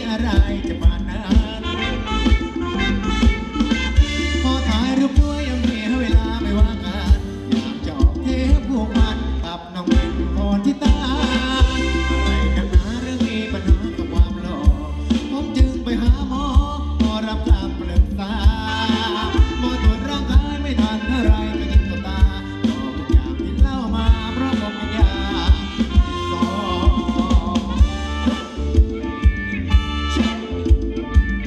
อะไรจะปานนั้นขอถ่ายรูปด้วยยังมีเวลาไม่ว่างงานอยากจะออกเทปพวกมันกับน้องเอ็นพรทิตาอะไรกันนะเรื่องมีปัญหากับความหล่อผมจึงไปหาหมอรับคำปรึกษาหมอตรวจร่างกายไม่ทันเท่าไรก็ยิงตาบอกทุกอย่างที่เล่ามาเพราะผมเป็นยาสอง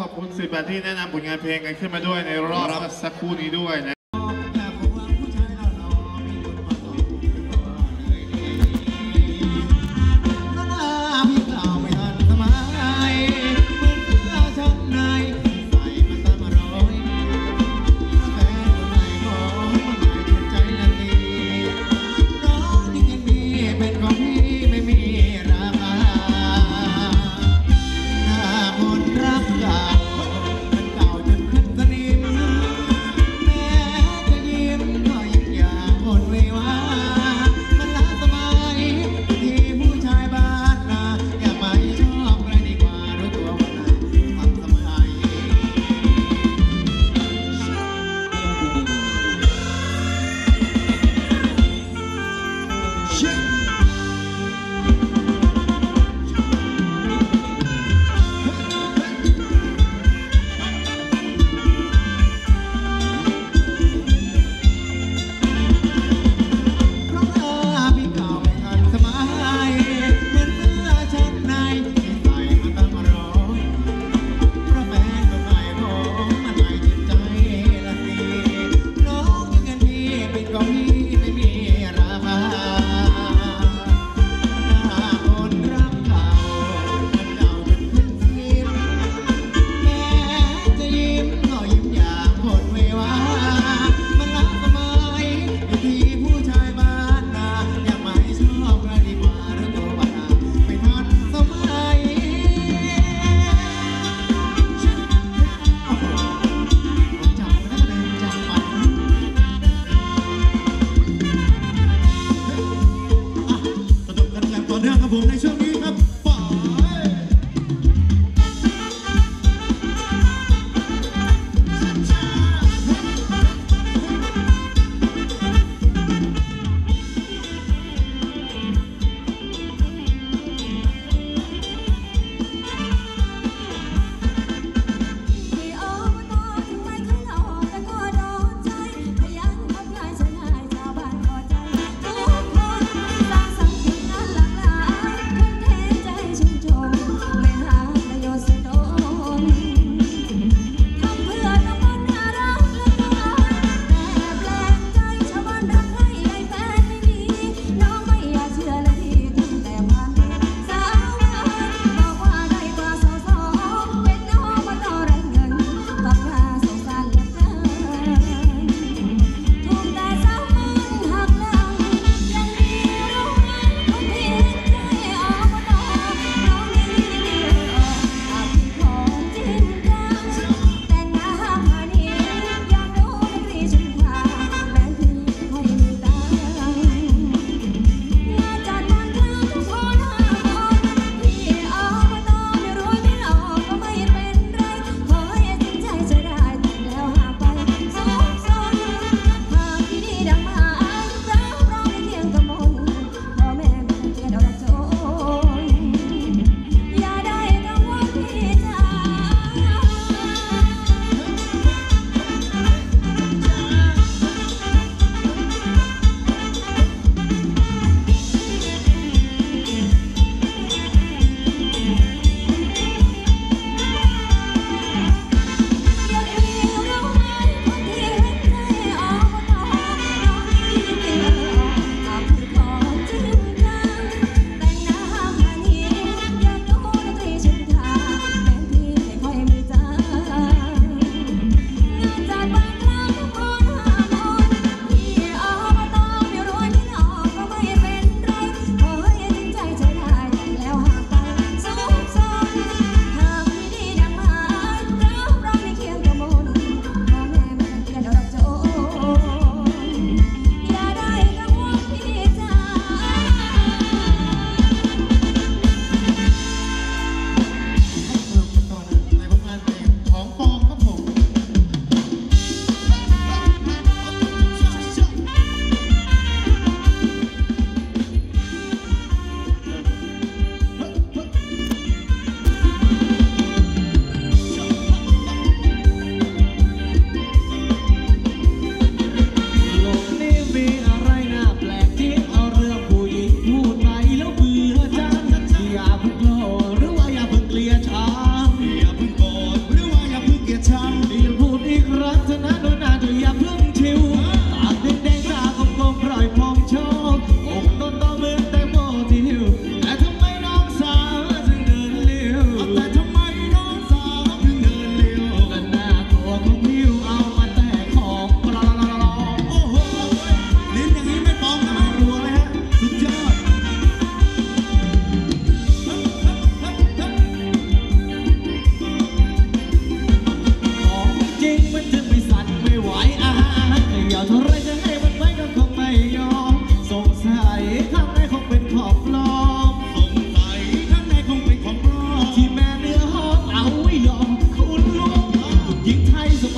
อบคุณสิบแปดที่แนะนำผลงานเพลงกันขึ้นมาด้วยในรอบสักครู่นี้ด้วยนะอยากบอกว่าผู้ชายหล่อๆมีคนมาส่งก็เลยดีหน้าพี่เก่าไม่ทันสมัยเหมือนเสื้อชั้นในใส่มาตามร้อยแฟนคนไหนขอคนไหนถูกใจละทีน้องที่กินดีเป็นของพี่ไม่มีราคาหน้าคนรักเก่ามันเก่าจนขึ้นสนิมแม้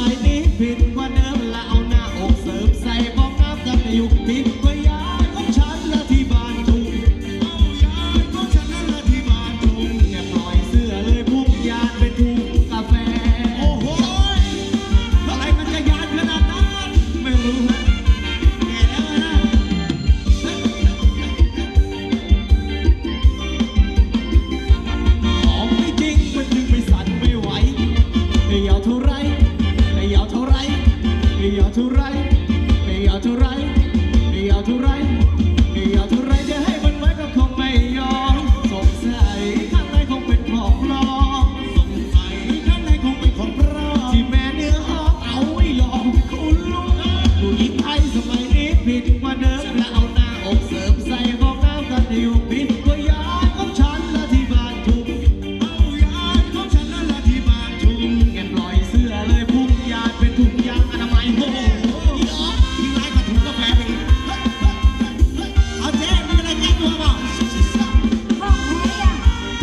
มัยนี้ผิดกว่าเดิมและเอาหน้าอกเสริมใส่บอกน้ำกันในยุคผิดกว่ายายของฉันและที่บ้านทุ่งเอายายของฉันและที่บ้านทุ่งแอบปล่อยเสื้อเลยพุ่งยานเป็นทุ่งกาแฟโอ้โหอะไรมันจะยานขนาดนั้นไม่รู้ฮะแก่แล้วนะ ของไม่จริงมันจึงไม่สั่นไม่ไหวไม่ยาวเท่าไรไม่ยาวเท่าไรไม่ยาวเท่าไรไม่ยาวเท่าไรไม่ยาวเท่าไรไม่ยาวเท่าไรจะให้มันไว้ก็คงไม่ยอมสงสัยข้างในคงเป็นของปลอมสงสัยข้างในคงเป็นของปลอมที่แม่เนื้อหอมเอาไว้หลอกคุณลูกผู้หญิงไทยสมัยนี้ผิดกว่าเดิมและเอาหน้าอกเสริมใส่ฟองน้ำกันอยู่ผิดกว่ายายของฉันและที่บ้านทุ่ง ยายของฉันนั่นแหละที่บ้านทุ่งแอบปล่อยเสื้อเลยพุ่งยานเป็นถุงยางอนามัยโอ้โหอีดอกทิ้งร้ายกับถุงกาแฟไปอีกเอาเจ๊มีอะไรแก้ตัวเปล่าของแท้อะ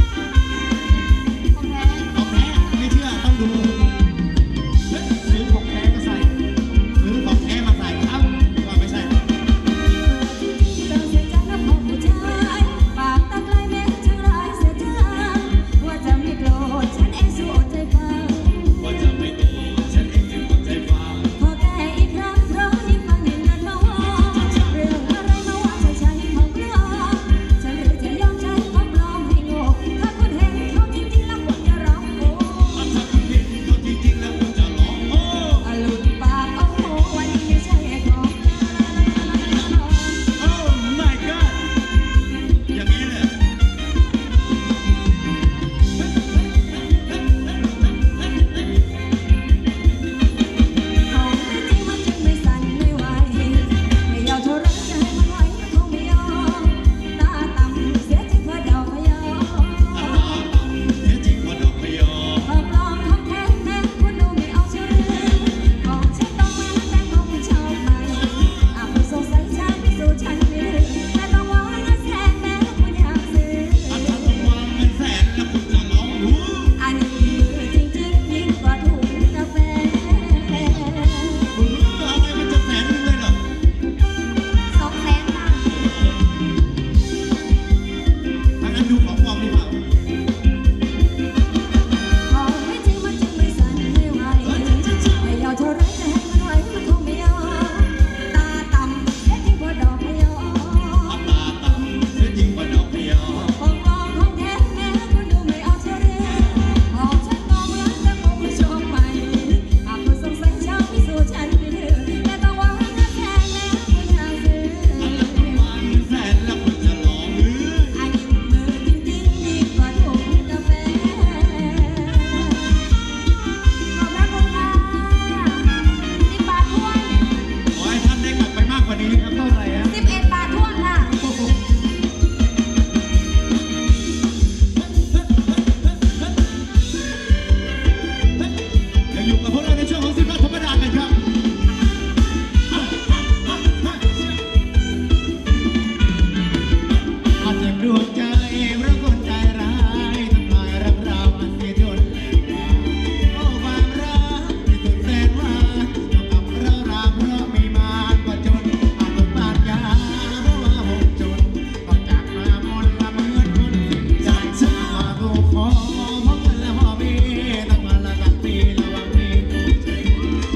ของแท้ของแท้ไม่เชื่อต้องดูซื้อของแท้ก็ใส่ซื้อของแท้มาใส่ครับว่าไม่ใช่เติมเสียใจน้ำของผู้ชายปากตาไกลแม้จะร้ายเสียจางว่าจะไม่โกรธฉันเองสู้อดใจฟังว่าจะไม่โดนฉันเองจึงอดใจฟังขอแก้อีกครั้งเพราะยิ่งฟังยิ่งเงินมาว่าเรื่องอะไรมาว่าจะใช้ของปลอมฉันหรือจะยอมใช้ของปลอมให้โง่ถ้าคุณเห็นเขาจริงๆแล้วคุณจะร้องโอ้ถ้าคุณเห็นเขาจริงๆแล้วคุณจะร้องโอ้อลุดปากโอ้โหวันนี้ไม่ใช่ของปลอมโอ้ my god อย่างนี้เลยของไม่จริงมันจึงไม่สั่นไม่ไหวไม่ยาวเท่าไรจะให้มันไหวมันคงไม่ยอมตาต่ำเสียจริงเพราะดอกพยอมเสียจริงว่าดอกพยอมของปลอมของแท้แม้คุณดูไม่เอาเชื่อเรื่องของฉันต้องมาแต่ของคุณชอบไหมอาจคุณสงสัยฉันพิสูจน์ฉันไม่ลืมแต่ต้องว่าเงินแสนแม้คุณอยากซื้อถ้าต้องวางเงินแสนแล้วคุณจะร้องรู้อันนี้มือจริงๆยิ่งกว่าถุงกาแฟคุณรู้อะไรมันจะแสนนึงเลยเหรอ 200,000 บาทถ้างั้นดูของปลอมดีกว่าของไม่จริงมันจึงไม่สั่นไม่ไหวไม่ยาวเท่าไรจะให้มันไหวมันคงไม่ยอมตาต่ำเสียจริงกว่าดอกพยอมตาต่ำเสียจริงว่าดอกพยอมของปลอมของแท้แม้คุณดูไม่เอาเชื่อเรื่องของฉันมองแล้วแต่คงไม่ชอบใหม่หากคุณสงสัยชาวพิสูจน์ฉันไม่ลืมแต่ต้องว่าเงินแสนแม้คุณอยากซื้อถ้าต้องวางเงินแสนแล้วคุณจะร้องหรืออันนี้มือจริงๆยิ่งกว่าถุงกาแฟขอบพระคุณค่ะ10 บาททวนขอให้ท่านได้กลับไปมากกว่านี้ครับเท่าไหร่ฮะ 11 บาททวนค่ะยังอยู่กับพวกเราในช่วงของ10 บาทธรรมดากันครับอาจเจ็บดวงใจเพราะคนใจร้ายทำลายรักเราอันเสียจนโอ้ความรักที่สุดแสนหวานจบกับเราราเพราะไม่มากกว่าจนอาจต้องปาดยาเพราะว่าผมจนต้องจากมามนละเหมือนคนสิ้นใจฉันมาถูกขอเพราะเงินและพ่อมีต้องมาละตัดปีระหว่างมี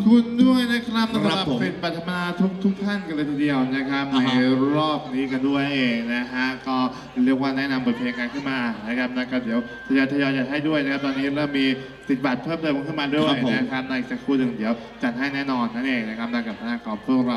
คุณด้วยนะครับครัสำหบรับผมเป็นปัทมาทุกท่านกันเลยทีเดียวนะครับอ่าในฮะรอบนี้กันด้วยเองนะฮะก็เรียกว่าแนะนำบทเพลงกันขึ้นมานะครับแล้วก็เดี๋ยวทยอยจัดให้ด้วยนะครับตอนนี้เริ่มมีติดบัตรเพิ่มเติมขึ้นมาด้วยนะครับในสักครู่หนึ่งเดี๋ยวจัดให้แน่นอนนั่นเองนะครับกับทางของพวกเรา